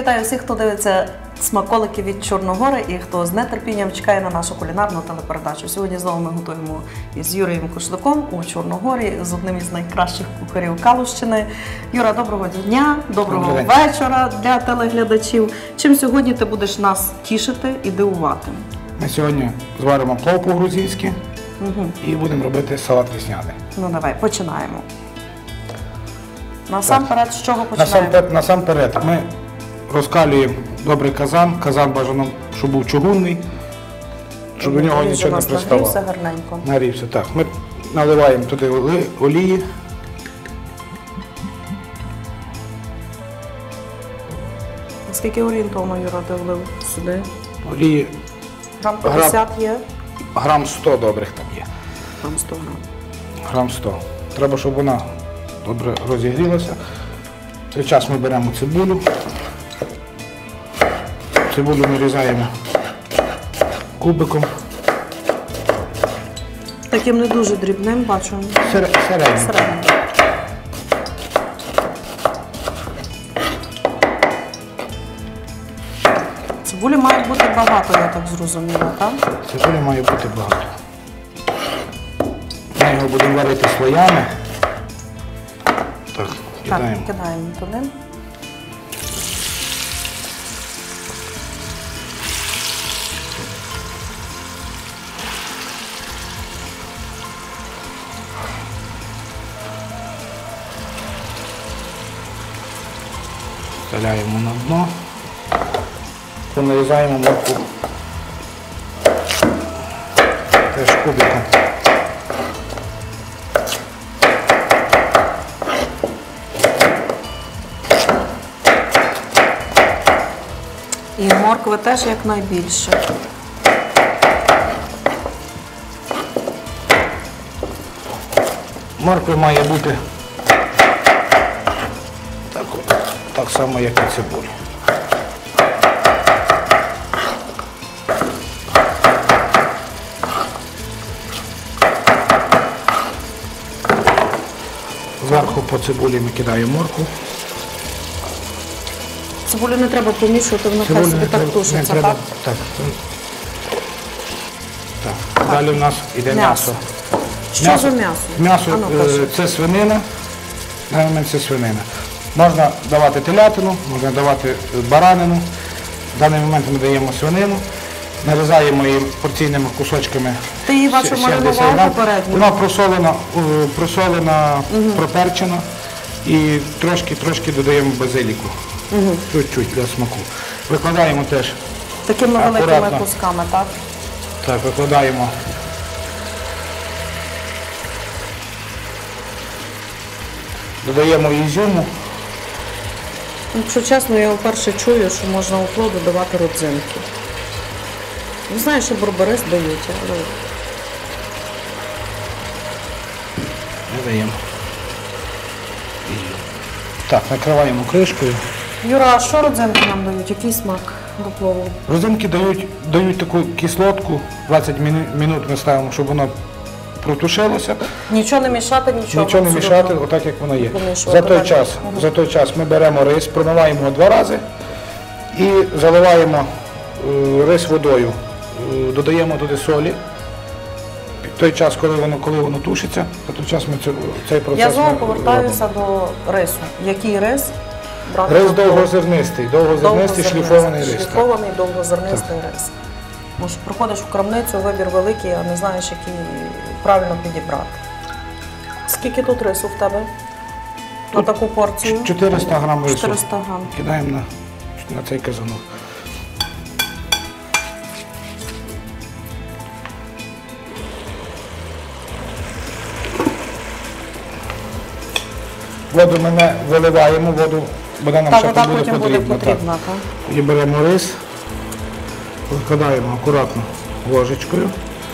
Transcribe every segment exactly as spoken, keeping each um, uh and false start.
вітаю всіх, хто дивиться смаколики від Чорногори і хто з нетерпінням чекає на нашу кулінарну телепередачу. Сьогодні знову ми готуємо із Юрієм Кошляком у Чорногорі з одним із найкращих кухарів Калущини. Юра, доброго дня, доброго вечора для телеглядачів. Чим сьогодні ти будеш нас тішити і дивувати? Ми сьогодні зваримо плов по-грузинськи угу. і будемо робити салат весняний. Ну давай, починаємо. Насамперед, з чого починаємо? Насамперед, насамперед ми розкалюємо добрий казан. Казан бажано, щоб був чугунний, щоб до нього нічого не приставало. Нагрівся гарненько. Нагрівся, так. Ми наливаємо туди олії. Скільки орієнтовно, Юра, ти влив сюди? Олії. Грам п'ятдесят є? Грам сто добрих там є. Грам сто грам. Грам сто. Треба, щоб вона добре розігрілася. В цей час ми беремо цибулю. Цибулю нарізаємо кубиком. Таким не дуже дрібним, бачу. Середнім. Середнім. Цибулі має бути багато, я так зрозуміла, так? Цибулі має бути багато. Ми його будемо варити слоями. Так, кидаємо. Так, кидаємо туди. Вставляємо на дно. Нарізаємо моркву теж кубиком. І моркви теж якнайбільше. Морква має бути так, так само, як і цибуля. Зверху по цибулі ми кидаємо моркву. Цибулю не треба помішувати, вона хай собі так тушиться, так? Так. Так. Так. Далі в нас йде м'ясо. Що м'ясо? за м'ясо? М'ясо е, це свинина. На момент це свинина. Можна давати телятину, можна давати баранину. В даний момент ми даємо свинину. Нарізаємо її порційними кусочками. Ти її бачу маринував попередньо? Вона просолена, просолена угу. проперчена і трошки-трошки додаємо базиліку. Угу. Чуть-чуть для смаку. Викладаємо теж такими акуратно. великими кусками, так? Так, викладаємо. Додаємо ізюму. Якщо чесно, я вперше чую, що можна у плов додавати родзинки. Не знаю, що барбарис дають, але... Не даємо. Так, накриваємо кришкою. Юра, а що родзинки нам дають? Який смак до плову? Родзинки дають, дають таку кислотку. двадцять минут ми ставимо, щоб воно протушилося. Нічого не мішати, нічого. Нічого не мішати, отак як воно є. За той, час, угу. за той час ми беремо рис, промиваємо його два рази і заливаємо е, рис водою. Е, додаємо туди солі. В той час, коли воно, коли воно тушиться, в той час ми цей, цей процес Я знову повертаюся робимо. до рису. Який рис? Брати рис довгозернистий, довгозернистий шліфований рис. Шліфований довгозернистий рис. Може, приходиш в крамницю, вибір великий, а не знаєш, який правильно підібрати. Скільки тут рису в тебе? Тут на таку порцію? чотириста грам рису. чотириста грам. Кидаємо на, на цей казанок. Воду ми не виливаємо, воду, вода нам ще буде потрібна. Буде потрібна так. І беремо рис, викладаємо акуратно ложечкою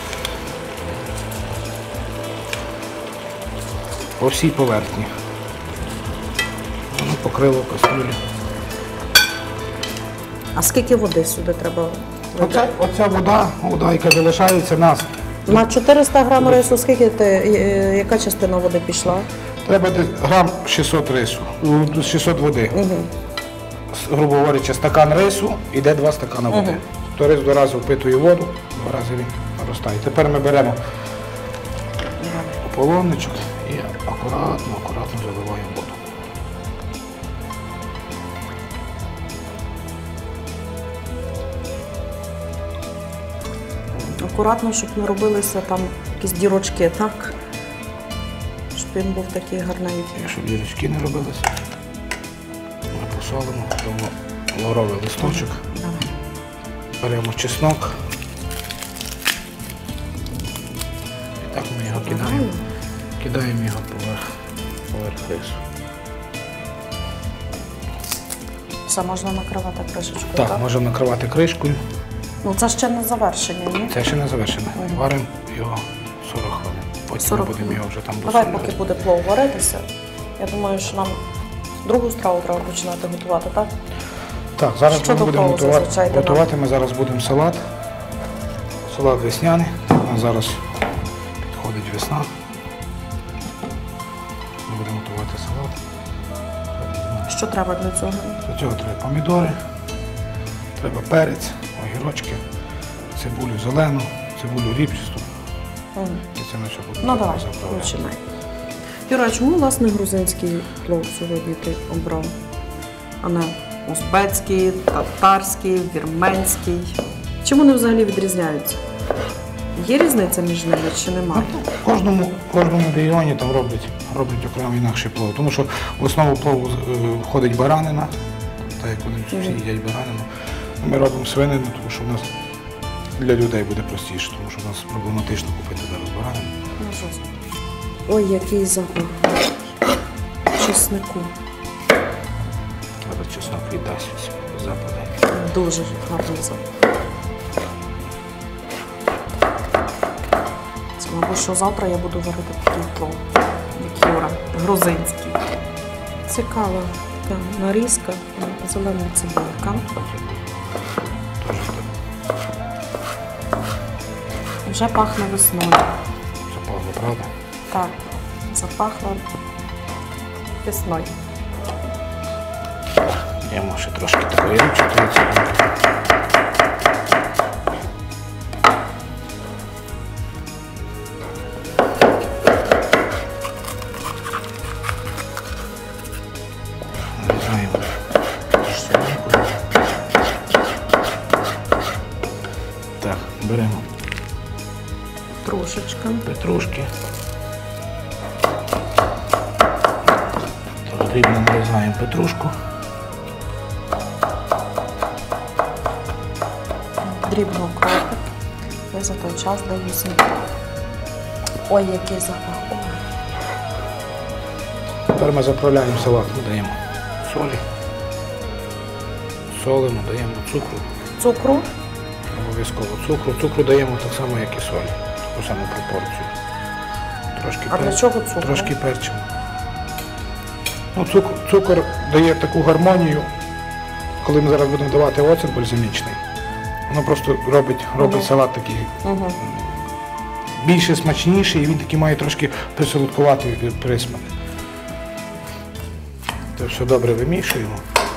по всій поверхні. Воно покрило кастрюлю. А скільки води сюди треба? Оця, оця вода, вода, яка залишається нас. На чотириста грам рису скільки ти, яка частина води пішла? Треба грам шістсот рису, шістсот води. Угу. грубо говорячи, стакан рису, йде два стакани води. Мгм. Тобто рис два рази впитує воду, два рази він наростає. Тепер ми беремо полонничок і акуратно, акуратно заливаємо воду. Акуратно, щоб не робилися там якісь дірочки, так? Щоб він був такий гарненький. І щоб дірочки не робилися, ми посолимо, тому лавровий листочок, Давай. беремо чеснок. І так ми його кидаємо, кидаємо його поверх, поверх рису. Все, можна накривати кришечкою, Так, так? можемо накривати кришкою. Ну це ще не завершення, ні? Це ще не завершено. Мгм. Варимо його сорок хвилин. Потім ми сорок будемо хвилин. його вже там Давай, досолювати. поки буде плов варитися. Я думаю, що нам другу страву треба починати готувати, так? Так, зараз Що ми до будемо плову готувати. зазвичай йде нам? Готувати ми зараз будемо салат. Салат весняний. У нас зараз підходить весна. Ми будемо готувати салат. Що треба для цього? Для цього треба помідори, треба перець, огірочки, цибулю зелену, цибулю ріпчасту. Мгм. І це на що буде Ну давай, заправляти. починай. Юра, а чому власне грузинський плов сьогодні ти обрав? А не узбецький, татарський, вірменський? Чим вони взагалі відрізняються? Є різниця між ними чи немає? В кожному, в кожному регіоні там роблять, роблять окремо інакший плов. Тому що в основу плову е, входить баранина, так як вони всі Мгм. їдять баранину. Ми робимо свинину, тому що в нас для людей буде простіше, тому що в нас проблематично купити зараз баранину. Ну, що це? Ой, який запах чеснику. Треба чеснок віддасть від западу. Дуже гарний запах. Це, мабуть, що завтра я буду варити такий плов, як Юра, грузинський. Цікава така нарізка, зелена цибулька. Теж так Вже пахне весною. запахло, правда? Так, запахло весною. Даємо ще трошки такої річки. Нарізаємо соломку. Так, беремо Трошечка. петрушки. Так, дрібно нарізаємо петрушку. Дрібно кропик. Я за той час даю сніг. Ой, який запах. Ой. Тепер ми заправляємо салат, ми даємо солі, солимо, даємо цукру, Цукру. обов'язково цукру. Цукру даємо так само, як і солі, таку саму пропорцію. Трошки, А для пер- чого цукру? Трошки перчимо. Ну, цукор, цукор дає таку гармонію, коли ми зараз будемо давати оцет бальзамічний. Воно просто робить, робить Мгм. салат такий Угу. більше смачніший, і він такий має трошки присолодкуватий присмак. Це все добре вимішуємо.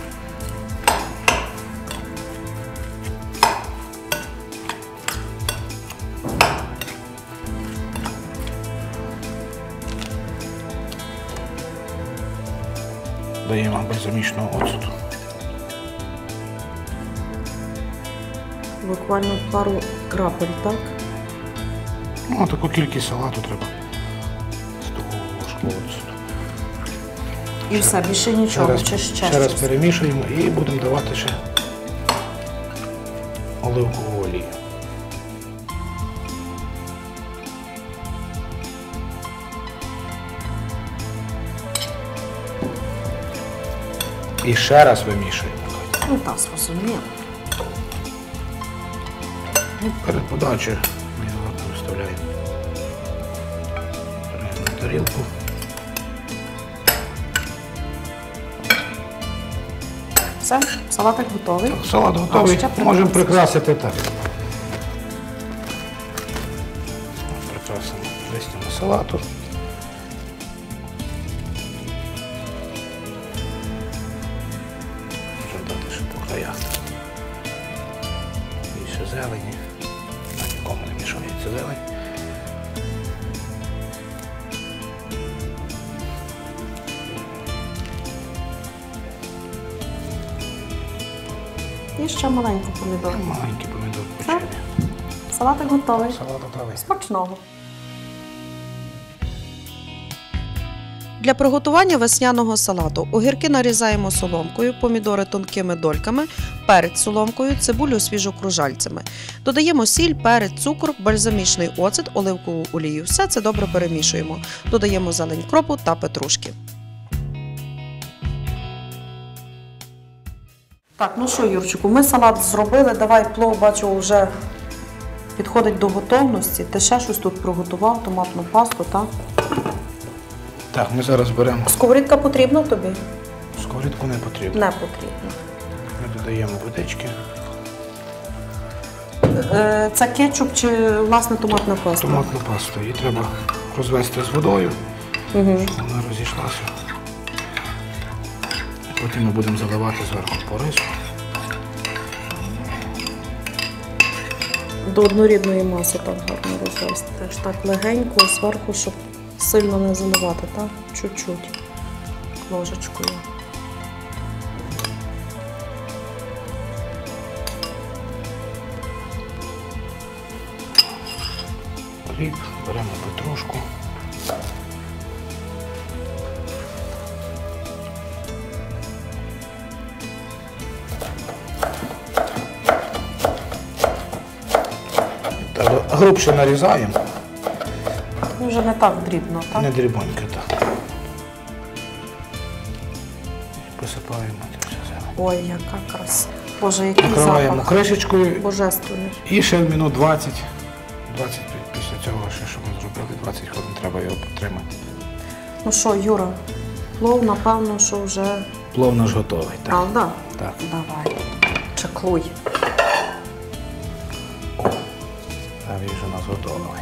Даємо бальзамічного оцету. Буквально пару крапель, так? Ну, таку кількість салату треба. Столову ложку оцету. І все, більше нічого, Ще раз, чи ще ще раз щось? перемішуємо і будемо давати ще оливкову олію. І ще раз вимішуємо. Ну так, зрозуміло. Перед подачею ми його виставляємо. Беремо на тарілку. Все, салатик готовий. Салат готовий, А, ще можемо прикрасити. прикрасити так. Прикрасимо листями салату. Вже зелені. Нікому не мішається зелень. І ще маленьку помідор. Маленький помідор почали. Салатик готовий. Салат готовий. Смачного. Для приготування весняного салату огірки нарізаємо соломкою, помідори тонкими дольками, перець соломкою, цибулю свіжокружальцями. Додаємо сіль, перець, цукор, бальзамічний оцет, оливкову олію. Все це добре перемішуємо. Додаємо зелень кропу та петрушки. Так, ну що, Юрчику, ми салат зробили. Давай, плов, бачу, вже підходить до готовності. Ти ще щось тут приготував, томатну пасту, так? Так, ми зараз беремо. Сковорідка потрібна тобі? Сковорідку не потрібно. Не потрібно. Ми додаємо водички. Е, Це кетчуп чи, власне, томатна паста? Томатну пасту. Її треба розвести з водою, Угу. щоб вона розійшлася. Потім ми будемо заливати зверху по рису. До однорідної маси так гарно розвести. Теж так легенько, зверху, щоб сильно не заливати, так? Чуть-чуть. Ложечкою. Кріп, беремо петрушку. Так, грубше нарізаємо. Ну, вже не так дрібно, так? Не дрібонько, так. Посипаємо це все зелень. Ой, яка краса. Боже, який Накриваємо запах. кришечкою Божественний. і ще минут двадцять. двадцять після цього, ще, що ми зробили, двадцять хвилин треба його потримати. Ну що, Юра, плов, напевно, що вже... Плов наш готовий. Так. Правда? Так. Давай. Чеклуй. А він вже у нас готовий.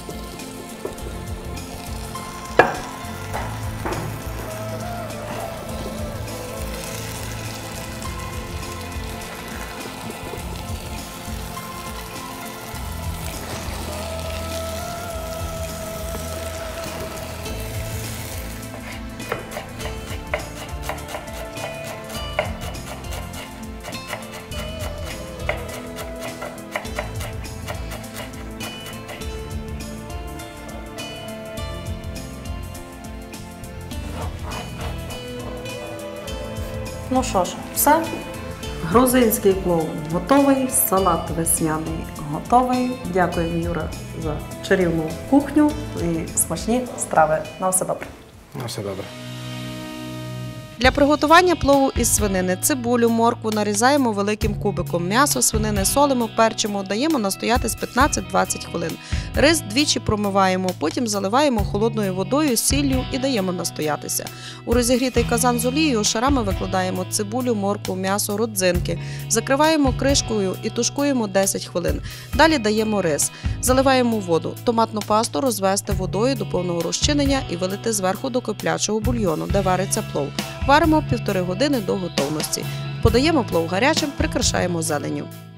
Ну що ж, все. Грузинський плов готовий, салат весняний готовий. Дякуємо, Юра, за чарівну кухню і смачні страви. На все добре. На все добре. Для приготування плову із свинини цибулю, моркву нарізаємо великим кубиком. М'ясо свинини солимо, перчимо, даємо настоятись п'ятнадцять-двадцять хвилин. Рис двічі промиваємо, потім заливаємо холодною водою, сіллю і даємо настоятися. У розігрітий казан з олією шарами викладаємо цибулю, моркву, м'ясо, родзинки. Закриваємо кришкою і тушкуємо десять хвилин. Далі даємо рис. Заливаємо воду. Томатну пасту розвести водою до повного розчинення і вилити зверху до киплячого бульйону, де вариться плов. Варимо півтори години до готовності. Подаємо плов гарячим, прикрашаємо зеленню.